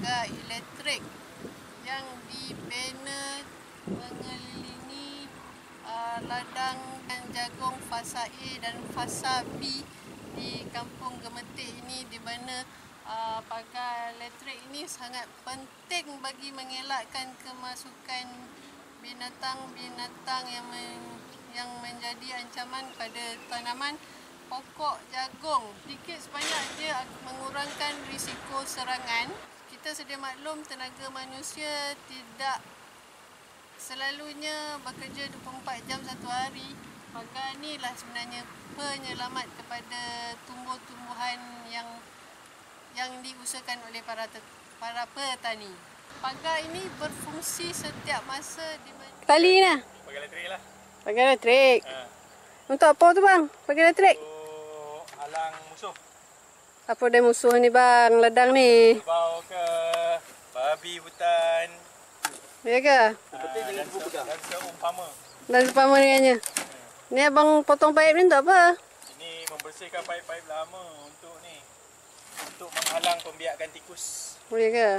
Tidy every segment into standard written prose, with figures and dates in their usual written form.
pagar elektrik yang dibina mengelilingi ladang dan jagung fasa A dan fasa B di Kampung Gemetik ini, di mana pagar elektrik ini sangat penting bagi mengelakkan kemasukan binatang-binatang yang menjadi ancaman pada tanaman pokok jagung. Sedikit sebanyak dia mengurangkan risiko serangan. Kita sedia maklum tenaga manusia tidak selalunya bekerja 24 jam satu hari. Pagar ni lah sebenarnya penyelamat kepada tumbuh-tumbuhan yang diusahakan oleh para petani. Pagar ini berfungsi setiap masa di mana... Tali ni? Pagar elektrik lah. Pagar elektrik. Untuk apa tu bang? Pagar elektrik? Untuk halang musuh. Apa dia musuh ni bang? Ladang ni? Bau ke, babi hutan. Ya ke? Dan seumpama. Dan seumpama dengannya. Ni abang potong paip ni untuk apa? Ini membersihkan paip-paip lama untuk ni. Untuk menghalang pembiakan tikus. Oh ya ke?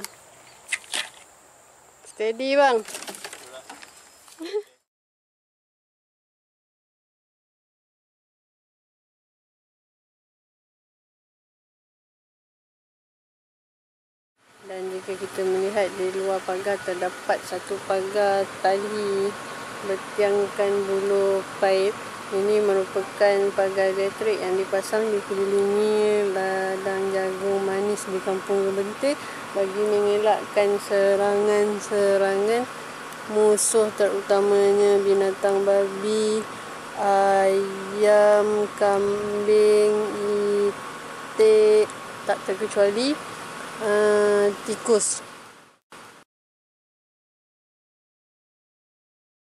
Steady bang. Dan jika kita melihat di luar pagar, terdapat satu pagar tali bertiangkan bulu paip. Ini merupakan pagar elektrik yang dipasang dikelilingi ladang jagung manis di Kampung Gemetik bagi mengelakkan serangan-serangan musuh, terutamanya binatang babi, ayam, kambing, itik, tak terkecuali tikus.